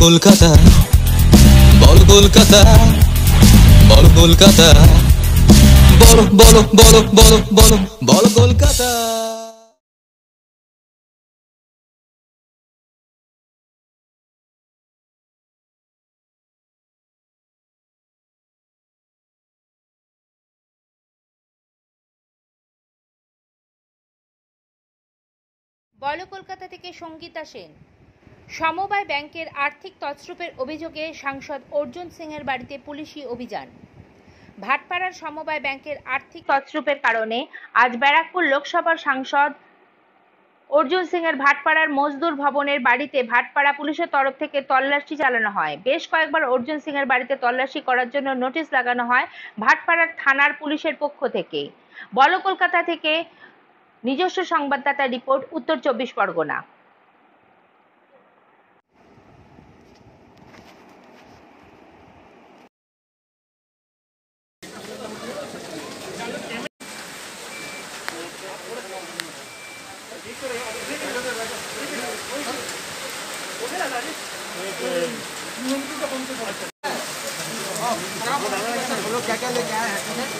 কলকাতা, বল কলকাতা, বল কলকাতা, বলো বলো বলো বলো বলো বল কলকাতা। বলো কলকাতা থেকে সঙ্গীতা সেন। সমবায় ব্যাংকের আর্থিক তছরূপের অভিযোগে সাংসদ অর্জুন সিংয়ের বাড়িতে পুলিশি অভিযান। ভাটপাড়ার সমবায় ব্যাংকের আর্থিক তছরূপের কারণে আজ ব্যারাকপুর লোকসভার সাংসদ অর্জুন সিংয়ের ভাটপাড়ার মজদুর ভবনের বাড়িতে ভাটপাড়া পুলিশের তরফ থেকে তল্লাশি চালানো হয়। বেশ কয়েকবার অর্জুন সিংয়ের বাড়িতে তল্লাশি করার জন্য নোটিশ লাগানো হয় ভাটপাড়ার থানার পুলিশের পক্ষ থেকে। বলো কলকাতা থেকে নিজস্ব সংবাদদাতা রিপোর্ট, উত্তর 24 পরগনা। क्या लेके आए हैं?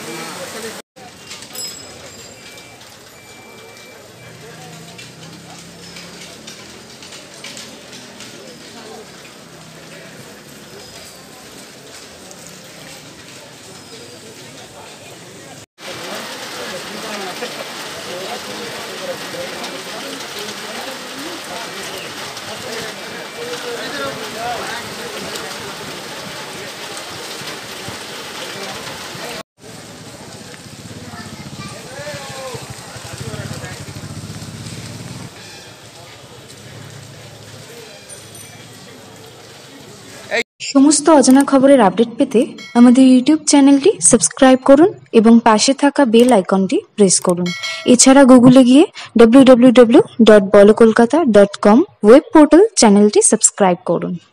সমস্ত অজানা খবরের আপডেট পেতে আমাদের ইউটিউব চ্যানেলটি সাবস্ক্রাইব করুন এবং পাশে থাকা বেল আইকনটি প্রেস করুন। এছাড়া গুগলে গিয়ে www.bolokolkata.com ওয়েব পোর্টাল চ্যানেলটি সাবস্ক্রাইব করুন।